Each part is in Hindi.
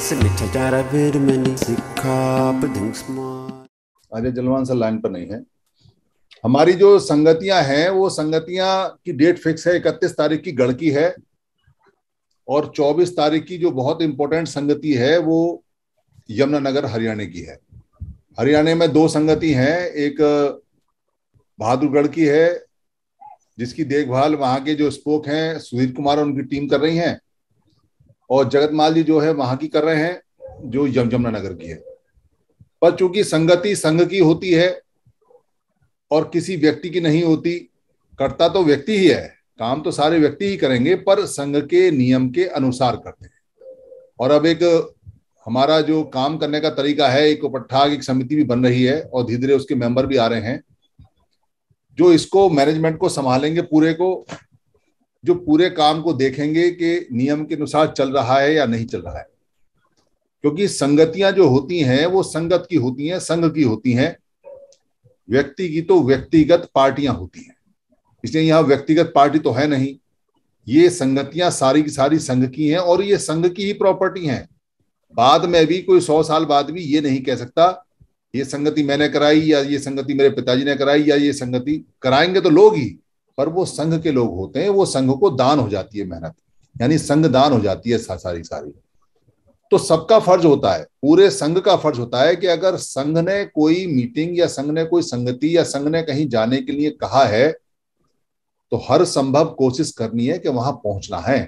अजय जलवान सर लाइन पर नहीं है। हमारी जो संगतियां हैं वो संगतियां की डेट फिक्स है, 31 तारीख की गढ़ की है और 24 तारीख की जो बहुत इंपॉर्टेंट संगति है वो यमुनानगर हरियाणा की है। हरियाणा में 2 संगति हैं, एक बहादुरगढ़ की है जिसकी देखभाल वहां के जो स्पोक हैं सुधीर कुमार और उनकी टीम कर रही हैं, और जगतमाल जी जो है वहां की कर रहे हैं जो यमुनानगर की है। पर चूंकि संगति संघ की होती है और किसी व्यक्ति की नहीं होती, करता तो व्यक्ति ही है, काम तो सारे व्यक्ति ही करेंगे पर संघ के नियम के अनुसार करते हैं। और अब एक हमारा जो काम करने का तरीका है, एक उपट्ठाग एक समिति भी बन रही है और धीरे धीरे उसके मेंबर भी आ रहे हैं जो इसको मैनेजमेंट को संभालेंगे, पूरे को, जो पूरे काम को देखेंगे कि नियम के अनुसार चल रहा है या नहीं चल रहा है। क्योंकि संगतियां जो होती हैं वो संगत की होती हैं, संघ की होती हैं, व्यक्ति की तो व्यक्तिगत पार्टियां होती हैं। इसलिए यहाँ व्यक्तिगत पार्टी तो है नहीं, ये संगतियां सारी की सारी संघ की हैं और ये संघ की ही प्रॉपर्टी हैं। बाद में भी कोई 100 साल बाद भी ये नहीं कह सकता ये संगति मैंने कराई या ये संगति मेरे पिताजी ने कराई या ये संगति, कराएंगे तो लोग ही, पर वो संघ के लोग होते हैं, वो संघ को दान हो जाती है मेहनत, यानी संघ दान हो जाती है सारी सारी। तो सबका फर्ज होता है, पूरे संघ का फर्ज होता है कि अगर संघ ने कोई मीटिंग या संघ ने कोई संगति या संघ ने कहीं जाने के लिए कहा है तो हर संभव कोशिश करनी है कि वहां पहुंचना है।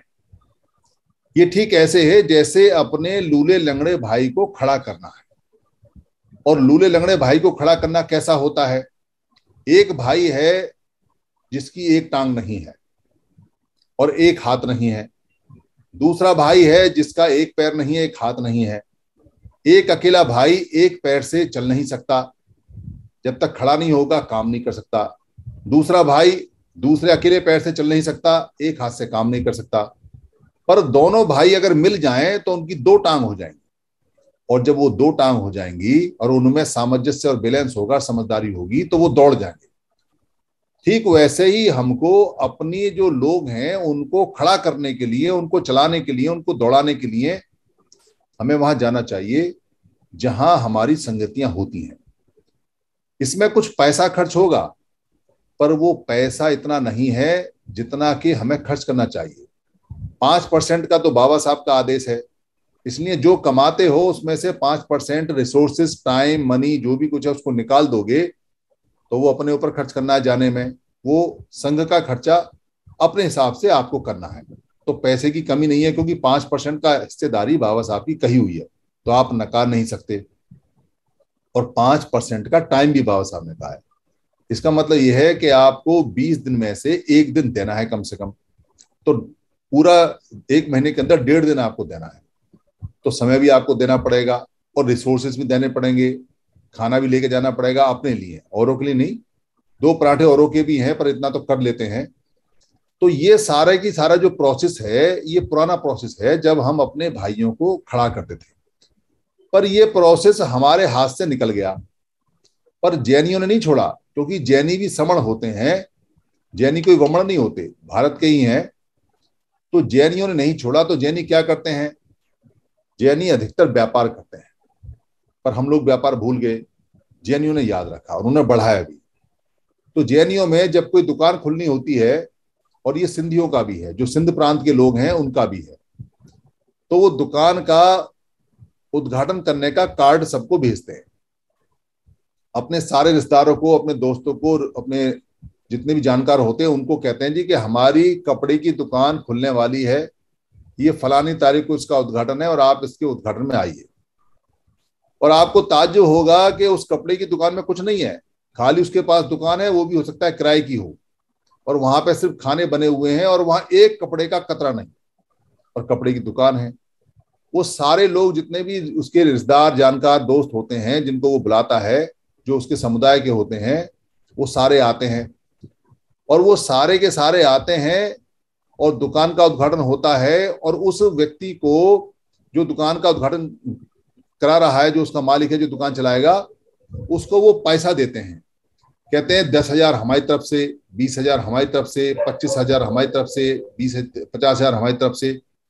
ये ठीक ऐसे है जैसे अपने लूले लंगड़े भाई को खड़ा करना है। और लूले लंगड़े भाई को खड़ा करना कैसा होता है? एक भाई है जिसकी एक टांग नहीं है और एक हाथ नहीं है, दूसरा भाई है जिसका एक पैर नहीं है, एक हाथ नहीं है। एक अकेला भाई एक पैर से चल नहीं सकता, जब तक खड़ा नहीं होगा काम नहीं कर सकता। दूसरा भाई दूसरे अकेले पैर से चल नहीं सकता, एक हाथ से काम नहीं कर सकता। पर दोनों भाई अगर मिल जाएं तो उनकी 2 टांग हो जाएंगी, और जब वो 2 टांग हो जाएंगी और उनमें सामंजस्य और बैलेंस होगा, समझदारी होगी, तो वो दौड़ जाएंगे। ठीक वैसे ही हमको अपनी जो लोग हैं उनको खड़ा करने के लिए, उनको चलाने के लिए, उनको दौड़ाने के लिए हमें वहां जाना चाहिए जहां हमारी संगतियां होती हैं। इसमें कुछ पैसा खर्च होगा पर वो पैसा इतना नहीं है जितना कि हमें खर्च करना चाहिए। 5% का तो बाबा साहब का आदेश है, इसलिए जो कमाते हो उसमें से 5% रिसोर्सेज, टाइम, मनी, जो भी कुछ है उसको निकाल दोगे तो वो अपने ऊपर खर्च करना है जाने में, वो संघ का खर्चा अपने हिसाब से आपको करना है। तो पैसे की कमी नहीं है क्योंकि 5% का हिस्सेदारी बाबा साहब की कही हुई है तो आप नकार नहीं सकते। और 5% का टाइम भी बाबा साहब ने कहा है। इसका मतलब यह है कि आपको 20 दिन में से 1 दिन देना है कम से कम, तो पूरा 1 महीने के अंदर 1.5 दिन आपको देना है। तो समय भी आपको देना पड़ेगा और रिसोर्सेज भी देने पड़ेंगे, खाना भी लेके जाना पड़ेगा अपने लिए, औरों के लिए नहीं। 2 पराठे औरों के भी हैं पर इतना तो कर लेते हैं। तो ये सारे की सारा जो प्रोसेस है ये पुराना प्रोसेस है जब हम अपने भाइयों को खड़ा करते थे, पर ये प्रोसेस हमारे हाथ से निकल गया। पर जैनियों ने नहीं छोड़ा, क्योंकि जैनी भी समण होते हैं, जैनी कोई वमण नहीं होते, भारत के ही हैं। तो जैनियों ने नहीं छोड़ा। तो जैनी क्या करते हैं? जैनी अधिकतर व्यापार करते हैं, पर हम लोग व्यापार भूल गए, जैनियों ने याद रखा और उन्होंने बढ़ाया भी। तो जैनियों में जब कोई दुकान खुलनी होती है, और ये सिंधियों का भी है, जो सिंध प्रांत के लोग हैं उनका भी है, तो वो दुकान का उद्घाटन करने का कार्ड सबको भेजते हैं, अपने सारे रिश्तेदारों को, अपने दोस्तों को, अपने जितने भी जानकार होते हैं उनको कहते हैं जी कि हमारी कपड़े की दुकान खुलने वाली है, ये फलानी तारीख को इसका उद्घाटन है और आप इसके उद्घाटन में आइए। और आपको ताज्जुब होगा कि उस कपड़े की दुकान में कुछ नहीं है, खाली उसके पास दुकान है, वो भी हो सकता है किराए की हो, और वहां पे सिर्फ खाने बने हुए हैं और वहां एक कपड़े का कतरा नहीं, और कपड़े की दुकान है। वो सारे लोग जितने भी उसके रिश्तेदार, जानकार, दोस्त होते हैं जिनको वो बुलाता है, जो उसके समुदाय के होते हैं, वो सारे आते हैं। और वो सारे के सारे आते हैं और दुकान का उद्घाटन होता है, और उस व्यक्ति को जो दुकान का उद्घाटन करा रहा है, जो उसका मालिक है, जो दुकान चलाएगा, उसको वो पैसा देते हैं। कहते हैं 10,000 हमारी तरफ से, 20,000 हमारी तरफ से, 25,000 हमारी तरफ से, 50,000 हमारी तरफ से।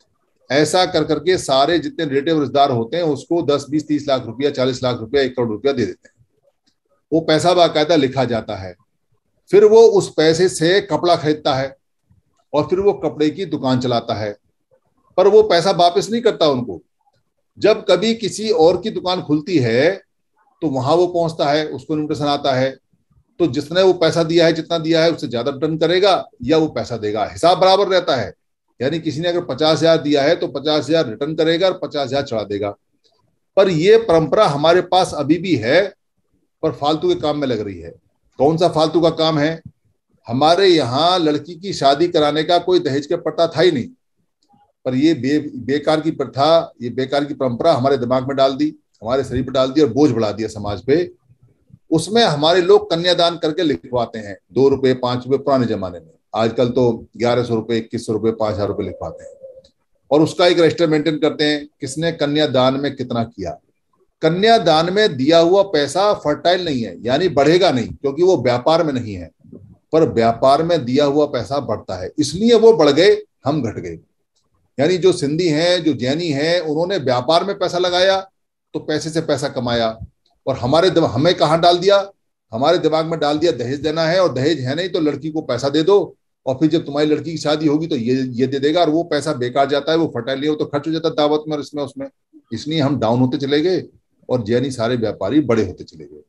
ऐसा कर करके सारे जितने रिलेटिव रिश्तेदार होते हैं उसको 10, 20, 30 लाख रुपया, 40 लाख रुपया, 1 करोड़ रुपया दे देते हैं। वो पैसा बाकायदा लिखा जाता है। फिर वो उस पैसे से कपड़ा खरीदता है और फिर वो कपड़े की दुकान चलाता है, पर वो पैसा वापस नहीं करता उनको। जब कभी किसी और की दुकान खुलती है तो वहां वो पहुंचता है, उसको इन्विटेशन आता है, तो जिसने वो पैसा दिया है, जितना दिया है उससे ज्यादा रिटर्न करेगा या वो पैसा देगा, हिसाब बराबर रहता है। यानी किसी ने अगर 50,000 दिया है तो 50,000 रिटर्न करेगा और 50,000 चढ़ा देगा। पर ये परंपरा हमारे पास अभी भी है, पर फालतू के काम में लग रही है। कौन सा फालतू का काम है? हमारे यहाँ लड़की की शादी कराने का कोई दहेज का प्रथा था ही नहीं, पर ये बेकार की प्रथा, ये बेकार की परंपरा हमारे दिमाग में डाल दी, हमारे शरीर पर डाल दी और बोझ बढ़ा दिया समाज पे। उसमें हमारे लोग कन्यादान करके लिखवाते हैं, 2 रुपए 5 रुपए पुराने जमाने में, आजकल तो 1100 रुपए 2100 रुपए 5,000 रुपए लिखवाते हैं और उसका एक रजिस्टर मेंटेन करते हैं किसने कन्यादान में कितना किया। कन्यादान में दिया हुआ पैसा फर्टाइल नहीं है, यानी बढ़ेगा नहीं, क्योंकि वो व्यापार में नहीं है, पर व्यापार में दिया हुआ पैसा बढ़ता है, इसलिए वो बढ़ गए, हम घट गए। यानी जो सिंधी हैं, जो जैनी हैं, उन्होंने व्यापार में पैसा लगाया तो पैसे से पैसा कमाया, और हमें कहाँ डाल दिया? हमारे दिमाग में डाल दिया दहेज देना है, और दहेज है नहीं तो लड़की को पैसा दे दो, और फिर जब तुम्हारी लड़की की शादी होगी तो ये दे देगा, और वो पैसा बेकार जाता है, वो फर्टाइल नहीं, वो तो खर्च हो जाता है दावत में और इसमें उसमें। इसलिए हम डाउन होते चले गए और जैनी सारे व्यापारी बड़े होते चले गए।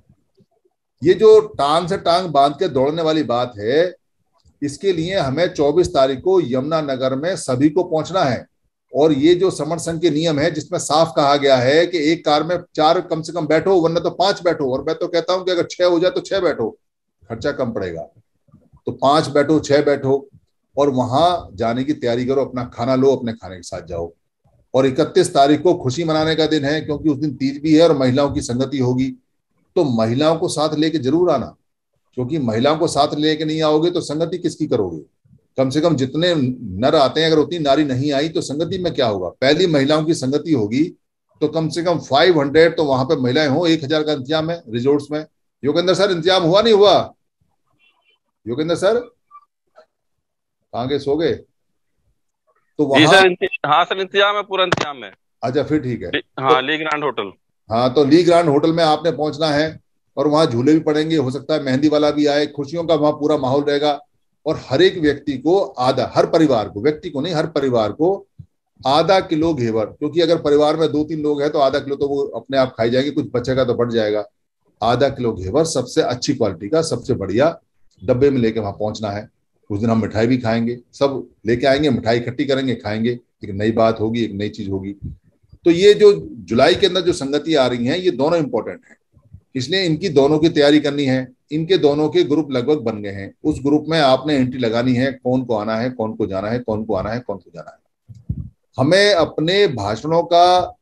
ये जो टांग से टांग बांध के दौड़ने वाली बात है, इसके लिए हमें 24 तारीख को यमुनानगर में सभी को पहुंचना है। और ये जो समर संघ के नियम है जिसमें साफ कहा गया है कि एक कार में 4 कम से कम बैठो, वरना तो 5 बैठो, और मैं तो कहता हूं कि अगर 6 हो जाए तो 6 बैठो, खर्चा कम पड़ेगा। तो 5 बैठो, 6 बैठो, और वहां जाने की तैयारी करो, अपना खाना लो, अपने खाने के साथ जाओ। और 31 तारीख को खुशी मनाने का दिन है, क्योंकि उस दिन तीज भी है और महिलाओं की संगति होगी, तो महिलाओं को साथ लेके जरूर आना, क्योंकि महिलाओं को साथ लेके नहीं आओगे तो संगति किसकी करोगे? कम से कम जितने नर आते हैं, अगर उतनी नारी नहीं आई तो संगति में क्या होगा? पहली महिलाओं की संगति होगी तो कम से कम 500 तो वहां पे महिलाएं हो, 1,000 का इंतजाम है रिजोर्ट्स में। योगेंद्र सर, इंतजाम हुआ नहीं हुआ? योगेंद्र सर आगे सो गए? तो जी वहां, सर, हाँ सर, इंतजाम है, पूरा इंतजाम है। अच्छा फिर ठीक है। हाँ, तो ली ग्रैंड होटल। हाँ, तो ली ग्रांड होटल में आपने पहुंचना है, और वहां झूले भी पड़ेंगे, हो सकता है मेहंदी वाला भी आए, खुशियों का वहां पूरा माहौल रहेगा। और हर एक व्यक्ति को आधा, हर परिवार को, व्यक्ति को नहीं, हर परिवार को आधा किलो घेवर, क्योंकि अगर परिवार में 2-3 लोग हैं तो आधा किलो तो वो अपने आप खाई जाएंगे, कुछ बचेगा तो बढ़ जाएगा। आधा किलो घेवर सबसे अच्छी क्वालिटी का, सबसे बढ़िया डब्बे में लेके वहां पहुंचना है। उस दिन हम मिठाई भी खाएंगे, सब लेके आएंगे, मिठाई इकट्ठी करेंगे, खाएंगे, एक नई बात होगी, एक नई चीज होगी। तो ये जो जुलाई के अंदर जो संगति आ रही हैं, ये दोनों इंपॉर्टेंट हैं, इसलिए इनकी दोनों की तैयारी करनी है। इनके दोनों के ग्रुप लगभग बन गए हैं, उस ग्रुप में आपने एंट्री लगानी है, कौन को आना है, कौन को जाना है, कौन को आना है, कौन को जाना है। हमें अपने भाषणों का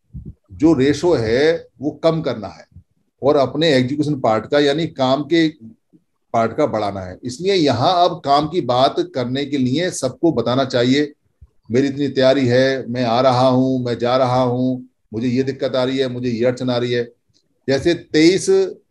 जो रेशो है वो कम करना है, और अपने एग्जीक्यूशन पार्ट का, यानी काम के पार्ट का बढ़ाना है। इसलिए यहाँ अब काम की बात करने के लिए सबको बताना चाहिए, मेरी इतनी तैयारी है, मैं आ रहा हूँ, मैं जा रहा हूँ, मुझे ये दिक्कत आ रही है, मुझे ये अड़चन आ रही है। जैसे 23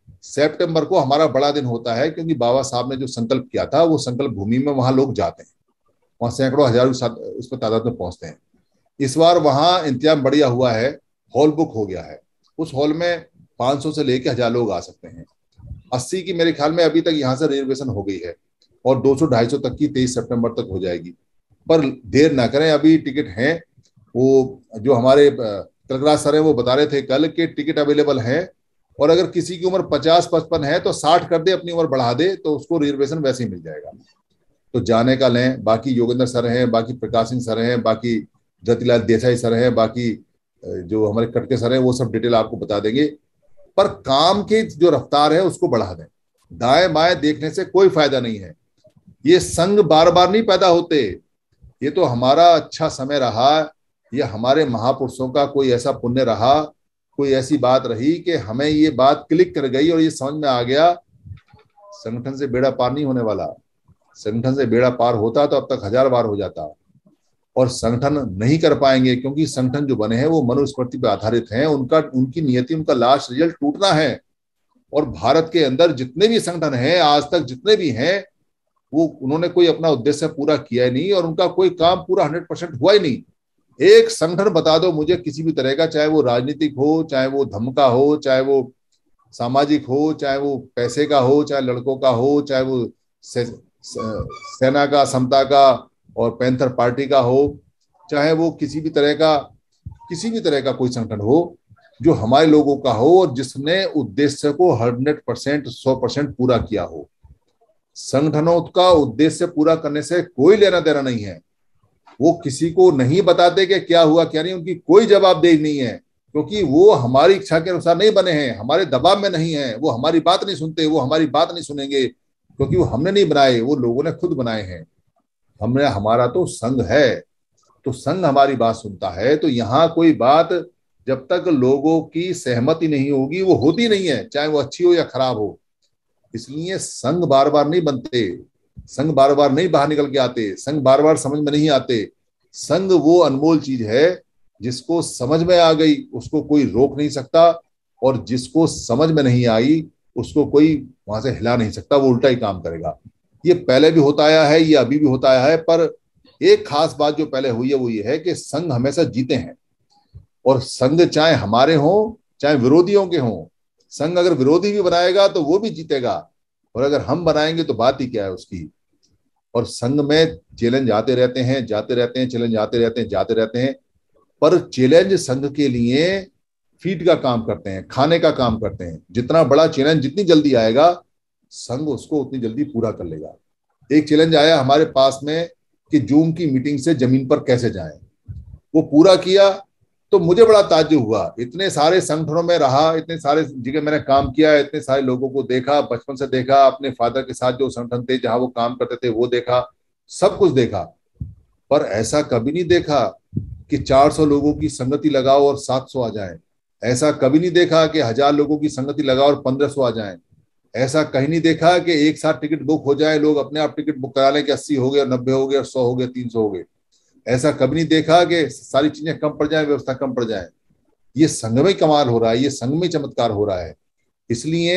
सितंबर को हमारा बड़ा दिन होता है, क्योंकि बाबा साहब ने जो संकल्प किया था वो संकल्प भूमि में वहां लोग जाते हैं, वहां सैकड़ों हजारों उस पर तादाद में पहुंचते हैं। इस बार वहां इंतजाम बढ़िया हुआ है, हॉल बुक हो गया है, उस हॉल में 500 से लेकर 1,000 लोग आ सकते हैं। 80 की मेरे ख्याल में अभी तक यहाँ से रिजर्वेशन हो गई है, और 200-250 तक की 23 सितंबर तक हो जाएगी। पर देर ना करें, अभी टिकट हैं। वो जो हमारे कलकराज सर है वो बता रहे थे कल के टिकट अवेलेबल है, और अगर किसी की उम्र 50-55 है तो 60 कर दे, अपनी उम्र बढ़ा दे, तो उसको रिजर्वेशन वैसे ही मिल जाएगा। तो जाने का लें। बाकी योगेंद्र सर हैं, बाकी प्रकाश सिंह सर हैं, बाकी ज्योतिलाल देसाई सर हैं, बाकी जो हमारे कटके सर हैं, वो सब डिटेल आपको बता देंगे। पर काम की जो रफ्तार है उसको बढ़ा दें, दाएं बाएं देखने से कोई फायदा नहीं है। ये संघ बार बार नहीं पैदा होते, ये तो हमारा अच्छा समय रहा, ये हमारे महापुरुषों का कोई ऐसा पुण्य रहा, कोई ऐसी बात रही कि हमें ये बात क्लिक कर गई और ये समझ में आ गया, संगठन से बेड़ा पार नहीं होने वाला। संगठन से बेड़ा पार होता तो अब तक 1000 बार हो जाता, और संगठन नहीं कर पाएंगे, क्योंकि संगठन जो बने हैं वो मनुस्मृति पर आधारित हैं, उनकी नियति, उनका लास्ट रिजल्ट टूटना है। और भारत के अंदर जितने भी संगठन हैं आज तक, जितने भी हैं, वो उन्होंने कोई अपना उद्देश्य पूरा किया ही नहीं, और उनका कोई काम पूरा 100% हुआ ही नहीं। एक संगठन बता दो मुझे किसी भी तरह का, चाहे वो राजनीतिक हो, चाहे वो धर्म का हो, चाहे वो सामाजिक हो, चाहे वो पैसे का हो, चाहे लड़कों का हो, चाहे वो सेना का, समता का और पैंथर पार्टी का हो, चाहे वो किसी भी तरह का कोई संगठन हो जो हमारे लोगों का हो और जिसने उद्देश्य को 100%, 100% पूरा किया हो। संगठनों का उद्देश्य पूरा करने से कोई लेना देना नहीं है। वो किसी को नहीं बताते कि क्या हुआ क्या नहीं, उनकी कोई जवाबदेही नहीं है, क्योंकि वो हमारी इच्छा के अनुसार नहीं बने हैं, हमारे दबाव में नहीं है, वो हमारी बात नहीं सुनते, वो हमारी बात नहीं सुनेंगे, क्योंकि वो हमने नहीं बनाए, वो लोगों ने खुद बनाए हैं। हमारा तो संघ है, तो संघ हमारी बात सुनता है। तो यहाँ कोई बात जब तक लोगों की सहमति नहीं होगी वो होती नहीं है, चाहे वो अच्छी हो या खराब हो। इसलिए संघ बार बार नहीं बनते, संघ बार बार नहीं बाहर निकल के आते, संघ बार बार समझ में नहीं आते। संघ वो अनमोल चीज है जिसको समझ में आ गई उसको कोई रोक नहीं सकता, और जिसको समझ में नहीं आई उसको कोई वहां से हिला नहीं सकता, वो उल्टा ही काम करेगा। ये पहले भी होता आया है, ये अभी भी होता आया है, पर एक खास बात जो पहले हुई है वो ये है कि संघ हमेशा जीते हैं। और संघ चाहे हमारे हों चाहे विरोधियों के हों, संघ अगर विरोधी भी बनाएगा तो वो भी जीतेगा, और अगर हम बनाएंगे तो बात ही क्या है उसकी। और संघ में चैलेंज आते रहते हैं, जाते रहते हैं, चैलेंज आते रहते हैं, जाते रहते हैं, पर चैलेंज संघ के लिए फीड का काम करते हैं, खाने का काम करते हैं। जितना बड़ा चैलेंज जितनी जल्दी आएगा संघ उसको उतनी जल्दी पूरा कर लेगा। एक चैलेंज आया हमारे पास में कि जूम की मीटिंग से जमीन पर कैसे जाएं, वो पूरा किया तो मुझे बड़ा ताज्जुब हुआ। इतने सारे संगठनों में रहा, इतने सारे जगह मैंने काम किया, इतने सारे लोगों को देखा, बचपन से देखा, अपने फादर के साथ जो संगठन थे जहां वो काम करते थे वो देखा, सब कुछ देखा, पर ऐसा कभी नहीं देखा कि 400 लोगों की संगति लगाओ और 700 आ जाए। ऐसा कभी नहीं देखा कि 1000 लोगों की संगति लगाओ और 1500 आ जाए। ऐसा कहीं नहीं देखा कि एक साथ टिकट बुक हो जाए, लोग अपने आप टिकट बुक करा लें कि 80 हो गए, 90 हो गए, 100 हो गए, 300 हो गए। ऐसा कभी नहीं देखा कि सारी चीजें कम पड़ जाए, व्यवस्था कम पड़ जाए। ये संघ में कमाल हो रहा है, ये संघ में चमत्कार हो रहा है। इसलिए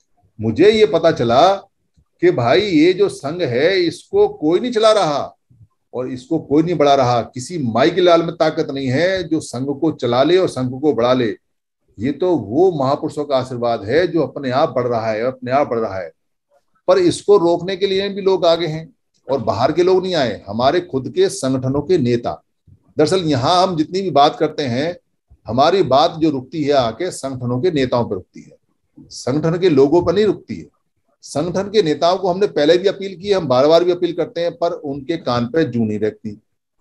मुझे ये पता चला कि भाई ये जो संघ है इसको कोई नहीं चला रहा और इसको कोई नहीं बढ़ा रहा। किसी माई के लाल में ताकत नहीं है जो संघ को चला ले और संघ को बढ़ा ले। ये तो वो महापुरुषों का आशीर्वाद है जो अपने आप बढ़ रहा है, अपने आप बढ़ रहा है। पर इसको रोकने के लिए भी लोग आगे हैं, और बाहर के लोग नहीं आए, हमारे खुद के संगठनों के नेता। दरअसल यहाँ हम जितनी भी बात करते हैं, हमारी बात जो रुकती है आके संगठनों के नेताओं पर रुकती है, संगठन के लोगों पर नहीं रुकती है। संगठन के नेताओं को हमने पहले भी अपील की, हम बार बार भी अपील करते हैं, पर उनके कान पे जू नहीं रखती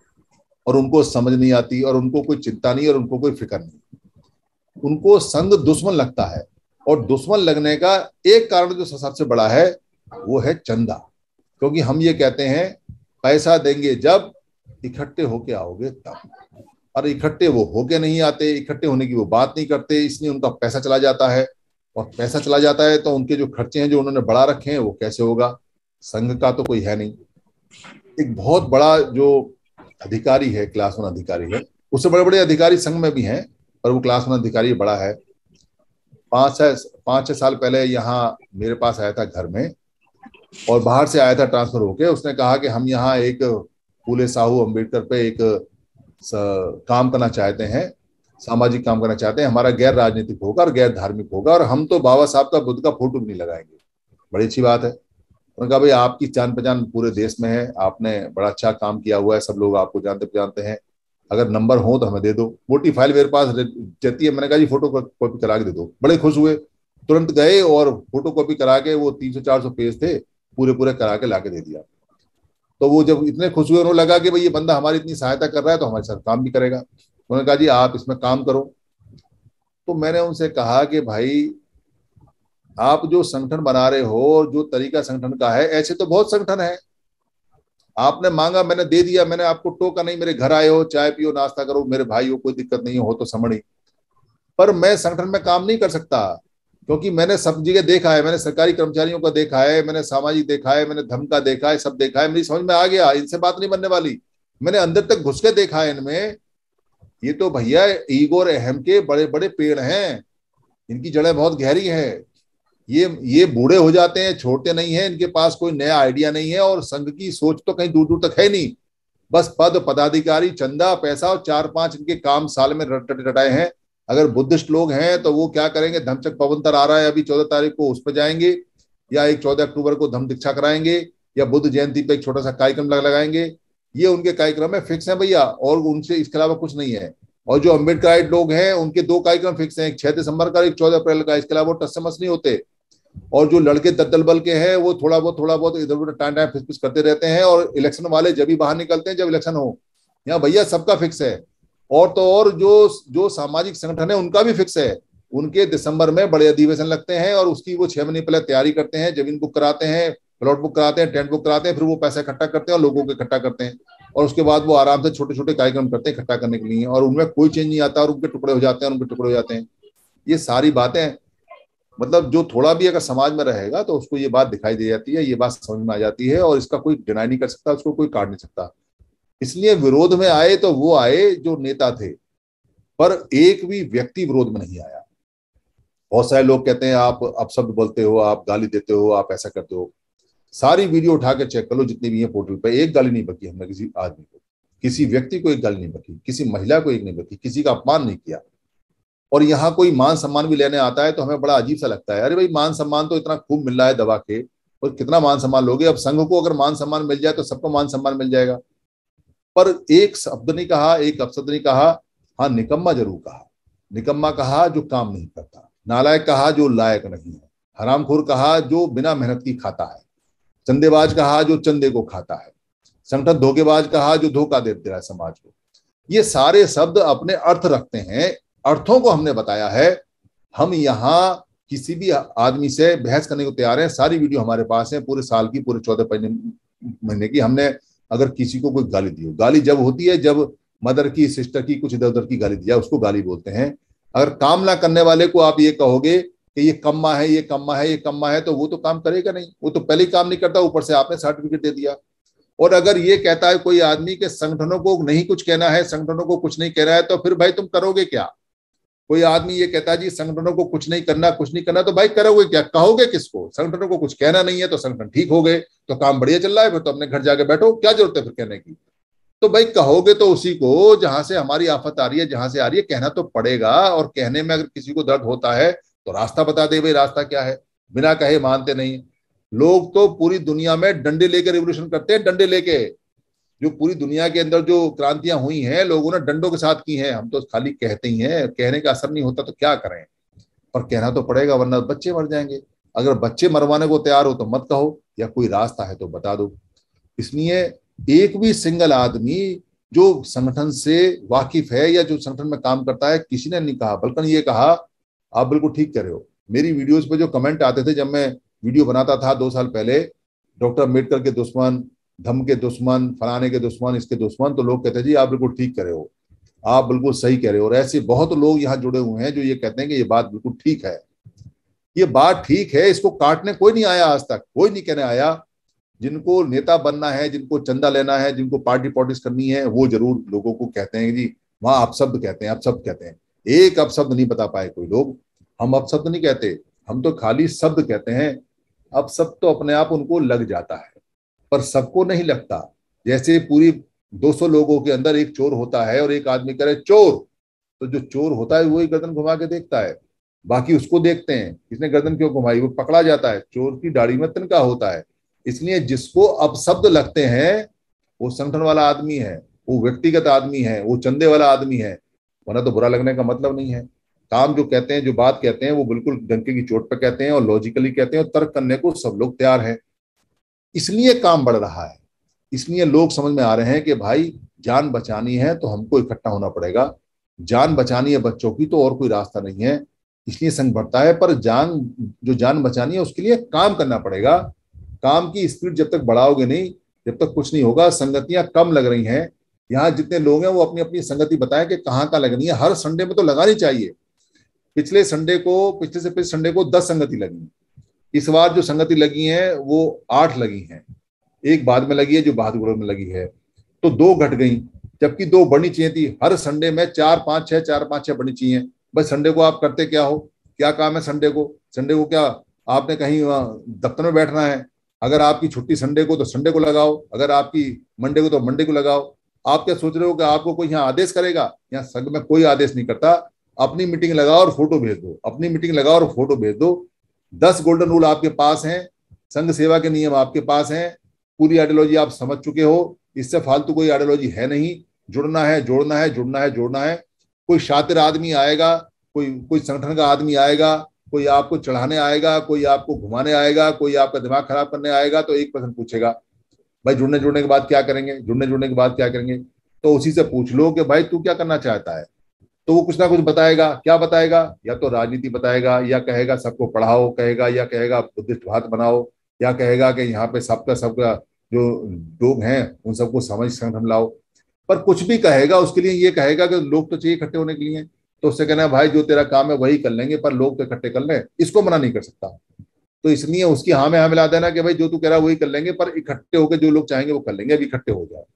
और उनको समझ नहीं आती और उनको कोई चिंता नहीं और उनको कोई फिक्र नहीं। उनको संघ दुश्मन लगता है, और दुश्मन लगने का एक कारण जो सबसे बड़ा है वो है चंदा। क्योंकि हम ये कहते हैं पैसा देंगे जब, इकट्ठे होके आओगे तब। और इकट्ठे वो होके नहीं आते, इकट्ठे होने की वो बात नहीं करते, इसलिए उनका पैसा चला जाता है। और पैसा चला जाता है तो उनके जो खर्चे हैं जो उन्होंने बढ़ा रखे हैं वो कैसे होगा। संघ का तो कोई है नहीं। एक बहुत बड़ा जो अधिकारी है, क्लास 1 अधिकारी है, उससे बड़े बड़े अधिकारी संघ में भी हैं, पर वो क्लास 1 अधिकारी बड़ा है। 5-6 साल पहले यहाँ मेरे पास आया था घर में, और बाहर से आया था ट्रांसफर होके। उसने कहा कि हम यहाँ एक फूले साहू अम्बेडकर पे एक काम करना चाहते हैं, सामाजिक काम करना चाहते हैं, हमारा गैर राजनीतिक होगा और गैर धार्मिक होगा, और हम तो बाबा साहब का बुद्ध का फोटो भी नहीं लगाएंगे। बड़ी अच्छी बात है। उन्होंने कहा भाई आपकी जान पहचान पूरे देश में है, आपने बड़ा अच्छा काम किया हुआ है, सब लोग आपको जानते हैं, अगर नंबर हो तो हमें दे दो। मोटी फाइल मेरे पास रहती है। मैंने कहा जी फोटो कॉपी करा के दे दो। बड़े खुश हुए, तुरंत गए और फोटो कॉपी करा के, वो 300-400 पेज थे, पूरे पूरे करा के लाके दे दिया। तो वो जब इतने खुश हुए, उन्होंने लगा कि भाई ये बंदा हमारी इतनी सहायता कर रहा है तो हमारे साथ काम भी करेगा। उन्होंने कहा जी आप इसमें काम करो। तो मैंने उनसे कहा कि भाई आप जो संगठन बना रहे हो और जो तरीका संगठन का है, ऐसे तो बहुत संगठन है, आपने मांगा मैंने दे दिया, मैंने आपको टोका नहीं, मेरे घर आए हो, चाय पियो, नाश्ता करो, मेरे भाई हो, कोई दिक्कत नहीं हो तो समझी। पर मैं संगठन में काम नहीं कर सकता, क्योंकि मैंने सब जगह देखा है, मैंने सरकारी कर्मचारियों का देखा है, मैंने सामाजिक देखा है, मैंने धर्म का देखा है, सब देखा है, मेरी समझ में आ गया इनसे बात नहीं बनने वाली। मैंने अंदर तक घुस के देखा है इनमें। ये तो भैया ईगो और अहम के बड़े बड़े पेड़ हैं, इनकी जड़ें बहुत गहरी हैं। ये बूढ़े हो जाते हैं, छोड़ते नहीं है, इनके पास कोई नया आइडिया नहीं है, और संघ की सोच तो कहीं दूर दूर तक है नहीं। बस पद, पदाधिकारी, चंदा, पैसा और 4-5 इनके काम साल में रटाए हैं। अगर बुद्धिस्ट लोग हैं तो वो क्या करेंगे, धम्मचक्र पवंतर आ रहा है अभी 14 तारीख को, उस पर जाएंगे, या एक 14 अक्टूबर को धम्म दीक्षा कराएंगे, या बुद्ध जयंती पे एक छोटा सा कार्यक्रम लगाएंगे। ये उनके कार्यक्रम है, फिक्स है भैया, और उनसे इसके अलावा कुछ नहीं है। और जो अम्बेडकराइट लोग हैं उनके 2 कार्यक्रम फिक्स हैं, एक 6 दिसंबर का, एक 14 अप्रैल का, इसके अलावा वो टस से मस नहीं होते। और जो लड़के दद्दल बल के हैं वो थोड़ा बहुत इधर उधर टाइम टाइम फिस करते रहते हैं, और इलेक्शन वाले जब भी बाहर निकलते हैं जब इलेक्शन हो। यहाँ भैया सबका फिक्स है। और तो और जो जो सामाजिक संगठन है उनका भी फिक्स है। उनके दिसंबर में बड़े अधिवेशन लगते हैं और उसकी वो 6 महीने पहले तैयारी करते हैं, जमीन बुक कराते हैं, प्लॉट बुक कराते हैं, टेंट बुक कराते हैं, फिर वो पैसा इकट्ठा करते हैं और लोगों को इकट्ठा करते हैं, और उसके बाद वो आराम से छोटे छोटे कार्यक्रम करते हैं इकट्ठा करने के लिए, और उनमें कोई चेंज नहीं आता, और उनके टुकड़े हो जाते हैं, उनके टुकड़े हो जाते हैं। ये सारी बातें, मतलब जो थोड़ा भी अगर समाज में रहेगा तो उसको ये बात दिखाई दे जाती है, ये बात समझ में आ जाती है, और इसका कोई डिनाई नहीं कर सकता, उसको कोई काट नहीं सकता। इसलिए विरोध में आए तो वो आए जो नेता थे, पर एक भी व्यक्ति विरोध में नहीं आया। बहुत सारे लोग कहते हैं आप अपशब्द बोलते हो, आप गाली देते हो, आप ऐसा करते हो। सारी वीडियो उठा के चेक कर लो जितनी भी है पोर्टल पे, एक गाली नहीं बकी हमने किसी आदमी को, किसी व्यक्ति को एक गाली नहीं बकी, किसी महिला को एक नहीं बकी, किसी का अपमान नहीं किया। और यहाँ कोई मान सम्मान भी लेने आता है तो हमें बड़ा अजीब सा लगता है, अरे भाई मान सम्मान तो इतना खूब मिल रहा है दबा के, और कितना मान सम्मान लोगे। अब संघ को अगर मान सम्मान मिल जाए तो सबको मान सम्मान मिल जाएगा। पर एक शब्द नहीं कहा, एक अपशब्द नहीं कहा। हाँ, निकम्मा जरूर कहा। निकम्मा कहा जो काम नहीं करता, नालायक कहा जो लायक नहीं है, हरामखोर कहा जो बिना मेहनत की खाता है, चंदेबाज कहा जो चंदे को खाता है, संगठन धोखेबाज कहा जो धोखा देता है समाज को। ये सारे शब्द अपने अर्थ रखते हैं, अर्थों को हमने बताया है। हम यहाँ किसी भी आदमी से बहस करने को तैयार हैं। सारी वीडियो हमारे पास है पूरे साल की, पूरे 14 महीने की। हमने अगर किसी को कोई गाली दी हो, गाली जब होती है जब मदर की, सिस्टर की, कुछ इधर उधर की गाली दी जाए, उसको गाली बोलते हैं। अगर काम ना करने वाले को आप ये कहोगे कि ये कम्मा है, ये कम्मा है, ये कम्मा है, तो वो तो काम करेगा नहीं, वो तो पहले ही काम नहीं करता, ऊपर से आपने सर्टिफिकेट दे दिया। और अगर ये कहता है कोई आदमी के संगठनों को नहीं कुछ कहना है, संगठनों को कुछ नहीं कहना है, तो फिर भाई तुम करोगे क्या? कोई आदमी ये कहता है जी संगठनों को कुछ नहीं करना, कुछ नहीं करना, तो भाई करोगे क्या? कहोगे किसको? संगठनों को कुछ कहना नहीं है तो संगठन ठीक हो गए तो काम बढ़िया चल रहा है, फिर तो अपने घर जाके बैठो, क्या जरूरत है फिर कहने की? तो भाई कहोगे तो उसी को जहां से हमारी आफत आ रही है, जहां से आ रही है, कहना तो पड़ेगा। और कहने में अगर किसी को दर्द होता है तो रास्ता बता दे, भाई रास्ता क्या है। बिना कहे मानते नहीं लोग। तो पूरी दुनिया में डंडे लेके रिवोल्यूशन करते हैं, डंडे लेके। जो पूरी दुनिया के अंदर जो क्रांतियां हुई हैं लोगों ने डंडों के साथ की हैं। हम तो खाली कहते ही हैं, कहने का असर नहीं होता तो क्या करें? पर कहना तो पड़ेगा, वरना बच्चे मर जाएंगे। अगर बच्चे मरवाने को तैयार हो तो मत कहो, या कोई रास्ता है तो बता दो। इसलिए एक भी सिंगल आदमी जो संगठन से वाकिफ है या जो संगठन में काम करता है, किसी ने नहीं कहा, बल्कि ये कहा आप बिल्कुल ठीक कर रहे हो। मेरी वीडियोस पे जो कमेंट आते थे जब मैं वीडियो बनाता था 2 साल पहले, डॉक्टर अम्बेडकर के दुश्मन, धम्म के दुश्मन, फलाने के दुश्मन, इसके दुश्मन, तो लोग कहते हैं जी आप बिल्कुल ठीक कर रहे हो, आप बिल्कुल सही कह रहे हो। और ऐसे बहुत लोग यहाँ जुड़े हुए हैं जो ये कहते हैं कि ये बात बिल्कुल ठीक है, ये बात ठीक है। इसको काटने कोई नहीं आया, आज तक कोई नहीं कहने आया। जिनको नेता बनना है, जिनको चंदा लेना है, जिनको पार्टी पॉलिटिक्स करनी है, वो जरूर लोगों को कहते हैं जी वहां अपशब्द कहते हैं, अपशब्द कहते हैं। एक अपशब्द नहीं बता पाए कोई लोग। हम अपशब्द नहीं कहते, हम तो खाली शब्द कहते हैं। अपशब्द तो अपने आप उनको लग जाता है, पर सबको नहीं लगता। जैसे पूरी 200 लोगों के अंदर एक चोर होता है और एक आदमी करे चोर, तो जो चोर होता है वही गर्दन घुमा के देखता है, बाकी उसको देखते हैं इसने गर्दन क्यों घुमाई, वो पकड़ा जाता है। चोर की दाढ़ी में तिनका होता है। इसलिए जिसको अपशब्द लगते हैं वो संगठन वाला आदमी है, वो व्यक्तिगत आदमी है, वो चंदे वाला आदमी है, वरना तो बुरा लगने का मतलब नहीं है। काम जो कहते हैं, जो बात कहते हैं, वो बिल्कुल डंके की चोट पर कहते हैं और लॉजिकली कहते हैं, और तर्क करने को सब लोग तैयार हैं। इसलिए काम बढ़ रहा है। इसलिए लोग समझ में आ रहे हैं कि भाई जान बचानी है तो हमको इकट्ठा होना पड़ेगा। जान बचानी है बच्चों की तो और कोई रास्ता नहीं है, इसलिए संघ बढ़ता है। पर जान बचानी है उसके लिए काम करना पड़ेगा। काम की स्पीड जब तक बढ़ाओगे नहीं, जब तक कुछ नहीं होगा। संगतियां कम लग रही हैं। यहाँ जितने लोग हैं वो अपनी अपनी संगति बताएं कि कहाँ कहाँ लगनी है। हर संडे में तो लगानी चाहिए। पिछले से पिछले संडे को 10 संगति लगी। इस बार जो संगति लगी है वो 8 लगी हैं। एक बाद में लगी है जो बहादुरगढ़ में लगी है, तो 2 घट गई, जबकि 2 बढ़नी चाहिए थी। हर संडे में 4-5-6 बढ़नी चाहिए। भाई संडे को आप करते क्या हो? क्या काम है संडे को? संडे को क्या आपने कहीं दफ्तर में बैठना है? अगर आपकी छुट्टी संडे को तो संडे को लगाओ, अगर आपकी मंडे को तो मंडे को लगाओ। आप क्या सोच रहे हो कि आपको कोई यहाँ आदेश करेगा? यहाँ संघ में कोई आदेश नहीं करता। अपनी मीटिंग लगाओ और फोटो भेज दो, अपनी मीटिंग लगाओ और फोटो भेज दो। 10 गोल्डन रूल आपके पास हैं, संघ सेवा के नियम आपके पास हैं, पूरी आइडियोलॉजी आप समझ चुके हो। इससे फालतू कोई आइडियोलॉजी है नहीं। जुड़ना है, जोड़ना है, जुड़ना है, जोड़ना है। कोई शातिर आदमी आएगा, कोई संगठन का आदमी आएगा, कोई आपको चढ़ाने आएगा, कोई आपको घुमाने आएगा, कोई आपका दिमाग खराब करने आएगा, तो एक प्रश्न पूछेगा, भाई जुड़ने जुड़ने के बाद क्या करेंगे? जुड़ने जुड़ने के बाद क्या करेंगे? तो उसी से पूछ लो कि भाई तू क्या करना चाहता है। तो वो कुछ ना कुछ बताएगा। क्या बताएगा? या तो राजनीति बताएगा, या कहेगा सबको पढ़ाओ, कहेगा, या कहेगा बुद्धिस्ट भारत बनाओ, या कहेगा कि यहाँ पे सबका सबका जो लोग हैं उन सबको समझ संगठन लाओ। पर कुछ भी कहेगा उसके लिए ये कहेगा कि लोग तो चाहिए इकट्ठे होने के लिए। तो उससे कहना है भाई जो तेरा काम है वही कर लेंगे, पर लोग तो इकट्ठे कर लें, इसको मना नहीं कर सकता। तो इसलिए उसकी हाँ में हाँ मिला देना कि भाई जो तू कह रहा है वही कर लेंगे, पर इकट्ठे होकर जो लोग चाहेंगे वो कर लेंगे, अभी इकट्ठे हो जाए।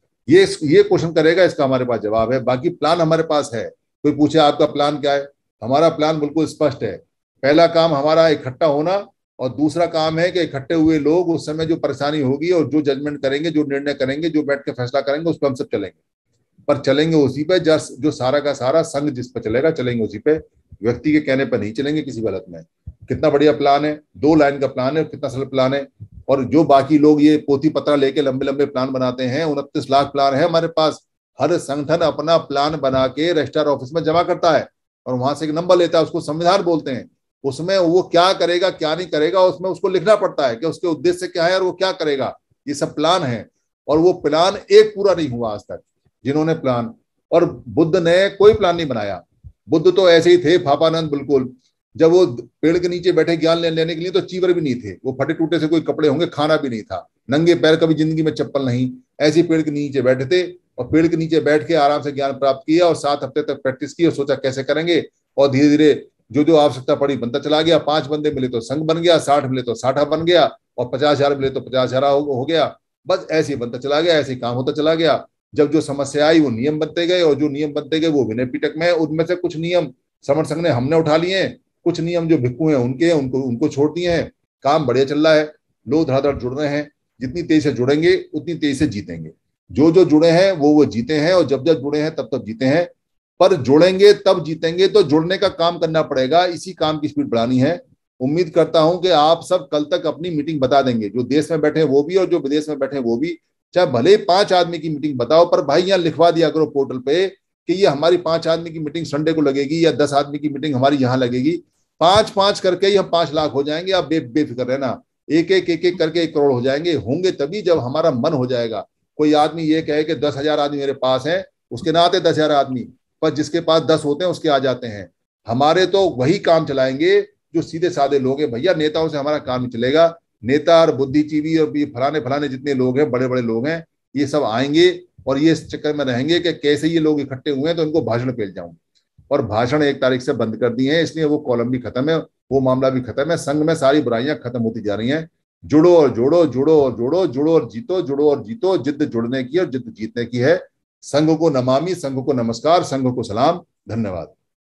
ये क्वेश्चन करेगा, इसका हमारे पास जवाब है। बाकी प्लान हमारे पास है। कोई पूछे आपका प्लान क्या है? हमारा प्लान बिल्कुल स्पष्ट है। पहला काम हमारा इकट्ठा होना, और दूसरा काम है कि इकट्ठे हुए लोग उस समय जो परेशानी होगी और जो जजमेंट करेंगे, जो निर्णय करेंगे, जो बैठ के फैसला करेंगे, उस पर हम सब चलेंगे। पर चलेंगे उसी पे जो सारा का सारा संघ जिस पे चलेगा, चलेंगे उसी पे। व्यक्ति के कहने पर नहीं चलेंगे किसी गलत में। कितना बढ़िया प्लान है, 2 लाइन का प्लान है, कितना सरल प्लान है। और जो बाकी लोग ये पोथी पत्रा लेके लंबे लंबे प्लान बनाते हैं, 29 लाख प्लान है हमारे पास। हर संगठन अपना प्लान बना के रजिस्ट्रार ऑफिस में जमा करता है और वहां से एक नंबर लेता है, उसको संविधान बोलते हैं। उसमें वो क्या करेगा क्या नहीं करेगा उसमें उसको लिखना पड़ता है कि उसके उद्देश्य क्या है और वो क्या करेगा। ये सब प्लान है, और वो प्लान एक पूरा नहीं हुआ आज तक। जिन्होंने प्लान, और बुद्ध ने कोई प्लान नहीं बनाया। बुद्ध तो ऐसे ही थे फापानंद बिल्कुल। जब वो पेड़ के नीचे बैठे ज्ञान लेने के लिए, तो चीवर भी नहीं थे, वो फटे टूटे से कोई कपड़े होंगे, खाना भी नहीं था, नंगे पैर, कभी जिंदगी में चप्पल नहीं, ऐसे ही पेड़ के नीचे बैठे थे। और पेड़ के नीचे बैठ के आराम से ज्ञान प्राप्त किया, और 7 हफ्ते तक प्रैक्टिस की और सोचा कैसे करेंगे। और धीरे धीरे जो जो आवश्यकता पड़ी बनता चला गया। 5 बंदे मिले तो संघ बन गया, 60 मिले तो 60 बन गया, और 50,000 मिले तो 50,000 हो गया। बस ऐसे ही बनता चला गया, ऐसे ही काम होता चला गया। जब जो समस्या आई वो नियम बनते गए, और जो नियम बनते गए वो विनय पिटक में। उनमें से कुछ नियम समर संघ ने हमने उठा लिए हैं, कुछ नियम जो भिक्खू हैं उनके हैं, उनको छोड़ दिए हैं। काम बढ़िया चल रहा है, लोग धड़ाधड़ जुड़ रहे हैं। जितनी तेजी से जुड़ेंगे उतनी तेजी से जीतेंगे। जो जो जुड़े हैं वो जीते हैं, और जब जब जुड़े हैं तब तब जीते हैं। पर जुड़ेंगे तब जीतेंगे, तो जुड़ने का काम करना पड़ेगा, इसी काम की स्पीड बढ़ानी है। उम्मीद करता हूं कि आप सब कल तक अपनी मीटिंग बता देंगे, जो देश में बैठे वो भी और जो विदेश में बैठे वो भी। चाहे भले 5 आदमी की मीटिंग बताओ, पर भाई यहाँ लिखवा दिया करो पोर्टल पे कि ये हमारी 5 आदमी की मीटिंग संडे को लगेगी, या 10 आदमी की मीटिंग हमारी यहाँ लगेगी। 5-5 करके ही हम 5 लाख हो जाएंगे। आप बेफिक्र रहना, एक एक करके 1 करोड़ हो जाएंगे। होंगे तभी जब हमारा मन हो जाएगा। कोई आदमी ये कहे कि 10,000 आदमी मेरे पास है, उसके ना आते 10,000 आदमी, पर जिसके पास 10 होते हैं उसके आ जाते हैं। हमारे तो वही काम चलाएंगे जो सीधे साधे लोग हैं। भैया नेताओं से हमारा काम नहीं चलेगा। नेता और बुद्धिजीवी और फलाने फलाने जितने लोग हैं, बड़े बड़े लोग हैं, ये सब आएंगे और ये इस चक्कर में रहेंगे कि कैसे ये लोग इकट्ठे हुए हैं तो इनको भाषण पेल जाऊं। और भाषण 1 तारीख से बंद कर दिए हैं, इसलिए वो कॉलम भी खत्म है, वो मामला भी खत्म है। संघ में सारी बुराइयां खत्म होती जा रही हैं। जुड़ो और जोड़ो, जुड़ो और जोड़ो, जुड़ो और जीतो, जुड़ो और जीतो। जिद्द जुड़ने की और जिद्द जीतने की है। संघ को नमामि, संघ को नमस्कार, संघ को सलाम। धन्यवाद।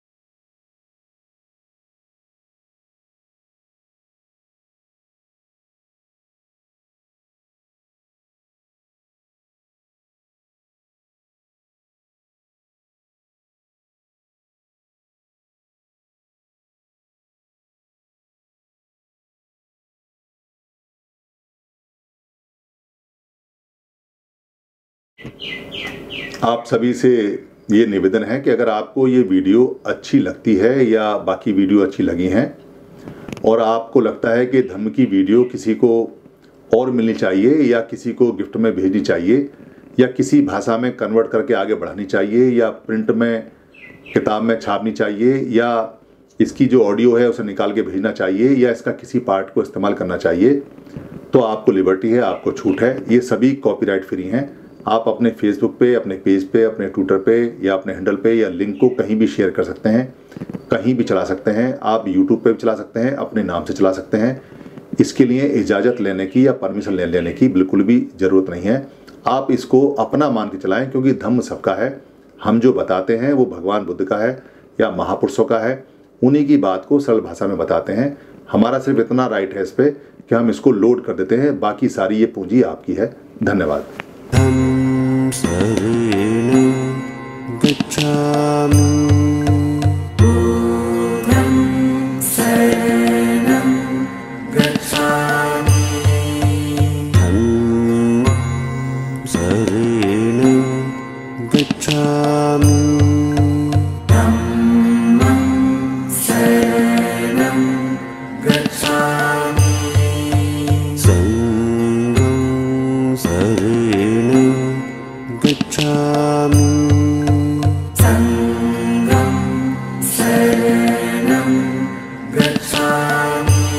आप सभी से ये निवेदन है कि अगर आपको ये वीडियो अच्छी लगती है या बाकी वीडियो अच्छी लगी हैं और आपको लगता है कि धर्म की वीडियो किसी को और मिलनी चाहिए या किसी को गिफ्ट में भेजनी चाहिए या किसी भाषा में कन्वर्ट करके आगे बढ़ानी चाहिए या प्रिंट में किताब में छापनी चाहिए या इसकी जो ऑडियो है उसे निकाल के भेजना चाहिए या इसका किसी पार्ट को इस्तेमाल करना चाहिए, तो आपको लिबर्टी है, आपको छूट है। ये सभी कॉपीराइट फ्री हैं। आप अपने फेसबुक पे, अपने पेज पे, अपने ट्विटर पे या अपने हैंडल पे या लिंक को कहीं भी शेयर कर सकते हैं, कहीं भी चला सकते हैं। आप यूट्यूब पे भी चला सकते हैं, अपने नाम से चला सकते हैं। इसके लिए इजाज़त लेने की या परमिशन लेने की बिल्कुल भी ज़रूरत नहीं है। आप इसको अपना मान के चलाएं, क्योंकि धर्म सबका है। हम जो बताते हैं वो भगवान बुद्ध का है या महापुरुषों का है, उन्हीं की बात को सरल भाषा में बताते हैं। हमारा सिर्फ इतना राइट है इस पर कि हम इसको लोड कर देते हैं, बाकी सारी ये पूंजी आपकी है। धन्यवाद। शरणं गच्छामि बुद्धं शरणं गच्छामि धम्मं शरणं गच्छामि धम्मं शरणं गच्छामि संघं शरणं गच्छामि संघं शरणं गच्छामि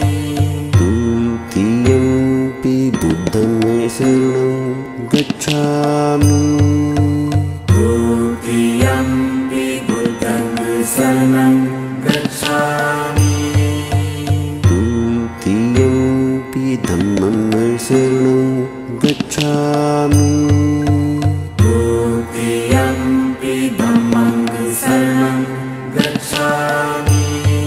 द्वितीयंपि बुद्धं शरणं गच्छामि द्वितीयंपि बुद्धं शरणं गच्छामि द्वितीयंपि धम्मं शरणं गच्छामि द्वितीयंपि धम्मं शरणं गच्छामि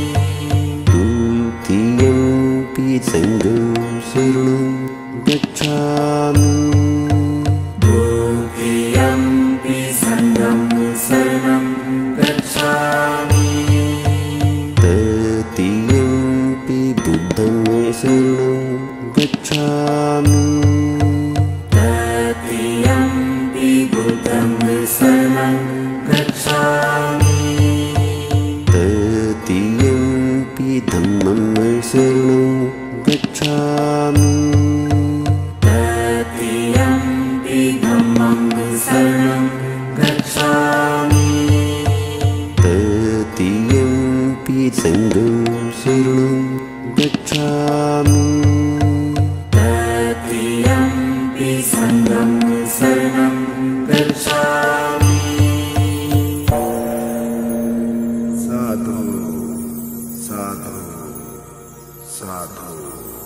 द्वितीयंपि संघं शरणं गच्छामि द्वितीयंपि संघं शरणं गच्छामि तृतीयंपि बुद्धं शरणं गच्छामि तृतीयंपि बुद्धं शरणं गच्छामि तृतीयंपि धम्मं शरणं गच्छामि तृतीयंपि धम्मं शरणं गच्छामि तृतीयंपि संघं शरणं गच्छामि तृतीयंपि संघं शरणं गच्छामि साधु साधु साधु